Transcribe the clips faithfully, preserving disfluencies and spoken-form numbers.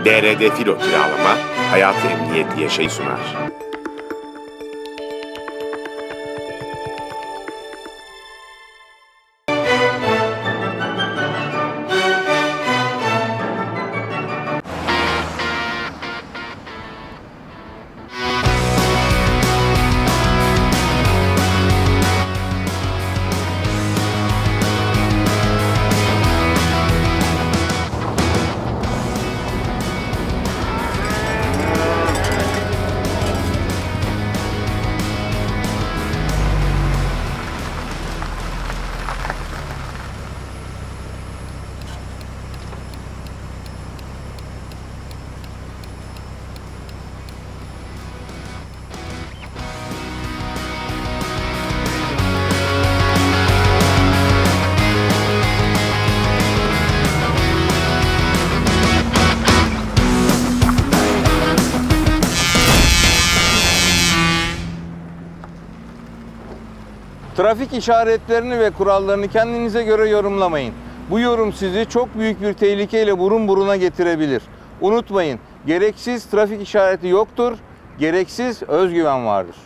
D R D Filo Kiralama, hayatı emniyetli yaşayı sunar. Trafik işaretlerini ve kurallarını kendinize göre yorumlamayın. Bu yorum sizi çok büyük bir tehlikeyle burun buruna getirebilir. Unutmayın, gereksiz trafik işareti yoktur, gereksiz özgüven vardır.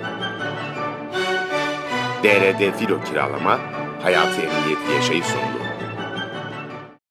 D R D Filo Kiralama, hayatı emniyetli yaşayı sundu.